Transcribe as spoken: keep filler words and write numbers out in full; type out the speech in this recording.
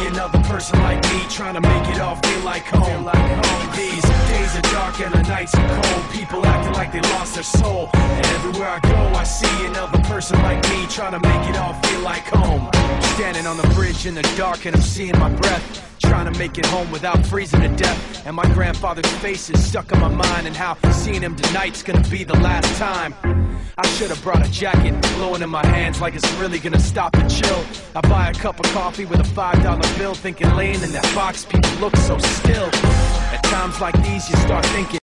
another person like me trying to make it all feel like home. These days are dark and the nights are cold. People acting like they lost their soul. And everywhere I go I see another person like me trying to make it all feel like home. Standing on the bridge in the dark and I'm seeing my breath, trying to make it home without freezing to death. And my grandfather's face is stuck in my mind, and how seeing him tonight's gonna be the last time. I should have brought a jacket, blowing in my hands like it's really gonna stop and chill. I buy a cup of coffee with a five dollar bill, thinking laying in that box people look so still. At times like these you start thinking